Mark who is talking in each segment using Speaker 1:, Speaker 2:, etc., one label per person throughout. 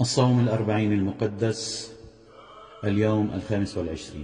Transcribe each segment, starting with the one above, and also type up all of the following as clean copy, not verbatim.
Speaker 1: الصوم الأربعين المقدس، اليوم 25.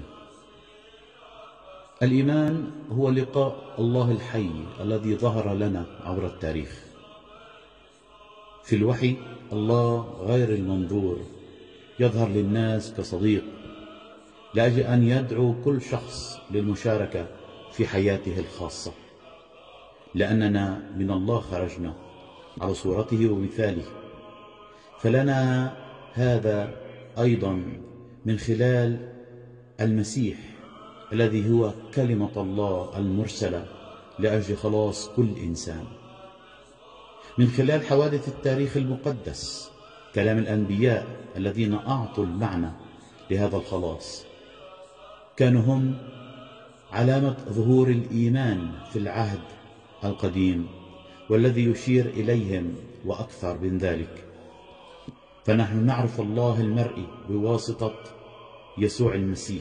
Speaker 1: الإيمان هو لقاء الله الحي الذي ظهر لنا عبر التاريخ. في الوحي الله غير المنظور يظهر للناس كصديق لأجل أن يدعو كل شخص للمشاركة في حياته الخاصة، لأننا من الله خرجنا على صورته ومثاله، فلنا هذا أيضا من خلال المسيح الذي هو كلمة الله المرسلة لأجل خلاص كل إنسان. من خلال حوادث التاريخ المقدس، كلام الأنبياء الذين أعطوا المعنى لهذا الخلاص، كانوا هم علامة ظهور الإيمان في العهد القديم والذي يشير إليهم وأكثر من ذلك. فنحن نعرف الله المرئي بواسطة يسوع المسيح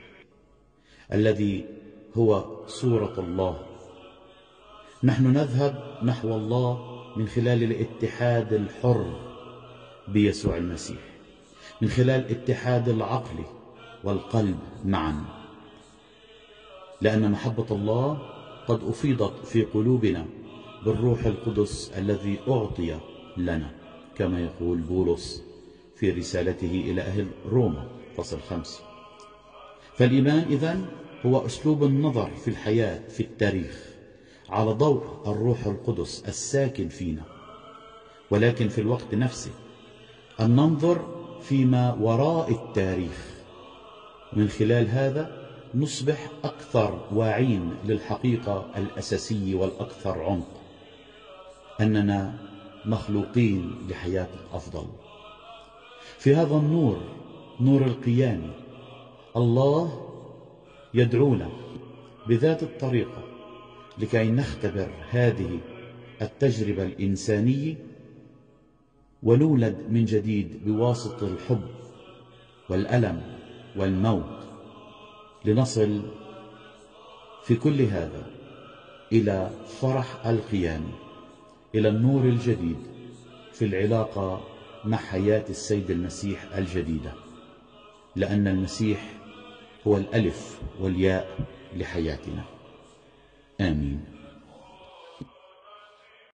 Speaker 1: الذي هو صورة الله. نحن نذهب نحو الله من خلال الاتحاد الحر بيسوع المسيح، من خلال اتحاد العقل والقلب معا، لأن محبة الله قد أفيضت في قلوبنا بالروح القدس الذي أعطي لنا، كما يقول بولس في رسالته إلى أهل روما فصل 5. فالإيمان إذن هو أسلوب النظر في الحياة في التاريخ على ضوء الروح القدس الساكن فينا، ولكن في الوقت نفسه أن ننظر فيما وراء التاريخ. من خلال هذا نصبح أكثر واعين للحقيقة الأساسية والأكثر عمق، أننا مخلوقين لحياة أفضل. في هذا النور، نور القيامة، الله يدعونا بذات الطريقة لكي نختبر هذه التجربة الإنسانية ونولد من جديد بواسطة الحب والألم والموت، لنصل في كل هذا إلى فرح القيامة، إلى النور الجديد في العلاقة مع حياة السيد المسيح الجديدة، لأن المسيح هو الألف والياء لحياتنا. آمين.